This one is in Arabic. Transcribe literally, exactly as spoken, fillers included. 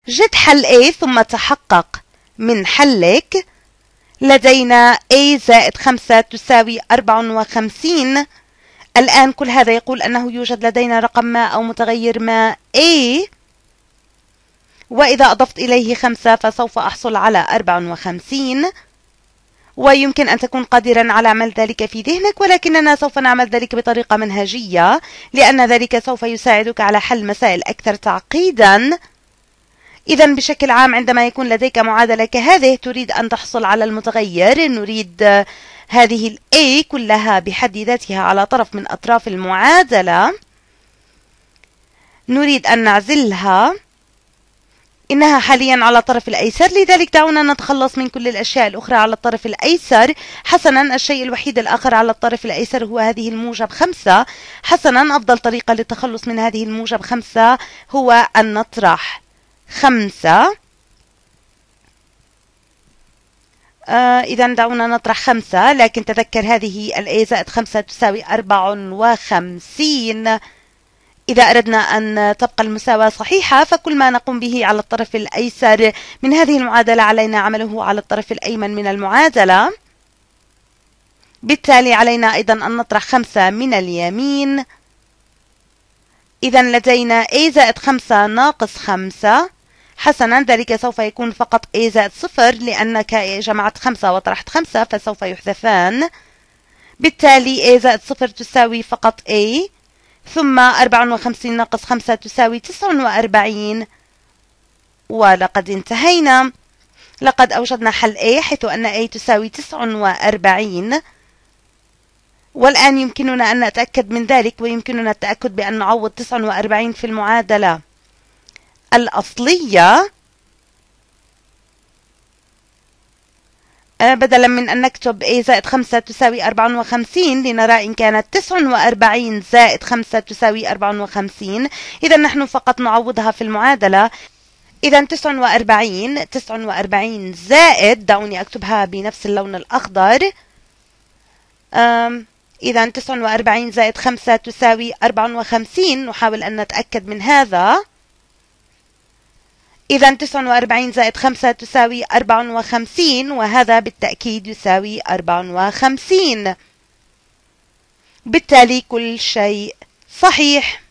جد حل A ثم تحقق من حلك. لدينا A زائد خمسة تساوي أربعة وخمسين. الآن كل هذا يقول أنه يوجد لدينا رقم ما أو متغير ما A، وإذا أضفت إليه خمسة فسوف أحصل على أربعة وخمسين. ويمكن أن تكون قادرا على عمل ذلك في ذهنك، ولكننا سوف نعمل ذلك بطريقة منهجية، لأن ذلك سوف يساعدك على حل مسائل أكثر تعقيدا. إذا بشكل عام عندما يكون لديك معادلة كهذه تريد أن تحصل على المتغير، نريد هذه ال A كلها بحد ذاتها على طرف من أطراف المعادلة، نريد أن نعزلها. إنها حاليا على الطرف الأيسر، لذلك دعونا نتخلص من كل الأشياء الأخرى على الطرف الأيسر. حسنا، الشيء الوحيد الآخر على الطرف الأيسر هو هذه الموجب خمسة. حسنا، أفضل طريقة للتخلص من هذه الموجب خمسة هو أن نطرح خمسة. آه إذا دعونا نطرح خمسة، لكن تذكر هذه ال A زائد خمسة تساوي أربعة وخمسين. إذا أردنا أن تبقى المساواة صحيحة فكل ما نقوم به على الطرف الأيسر من هذه المعادلة علينا عمله على الطرف الأيمن من المعادلة. بالتالي علينا أيضا أن نطرح خمسة من اليمين. إذا لدينا A زائد خمسة ناقص خمسة. حسنا، ذلك سوف يكون فقط A زائد صفر، لأنك جمعت خمسة وطرحت خمسة فسوف يحذفان. بالتالي A زائد صفر تساوي فقط A، ثم أربعة وخمسين ناقص خمسة تساوي تسعة وأربعين. ولقد انتهينا. لقد أوجدنا حل A حيث أن A تساوي تسعة وأربعين. والآن يمكننا أن نتأكد من ذلك، ويمكننا التأكد بأن نعوض تسعة وأربعين في المعادلة الأصلية. بدلا من أن نكتب A زائد خمسة تساوي أربعة وخمسين لنرى إن كانت تسعة وأربعين زائد خمسة تساوي أربعة وخمسين، إذا نحن فقط نعوضها في المعادلة. إذا تسعة وأربعين تسعة وأربعين زائد، دعوني أكتبها بنفس اللون الأخضر. إذا تسعة وأربعين زائد خمسة تساوي أربعة وخمسين. نحاول أن نتأكد من هذا. إذا تسعة وأربعين زائد خمسة تساوي أربعة وخمسين، وهذا بالتأكيد يساوي أربعة وخمسين. بالتالي كل شيء صحيح.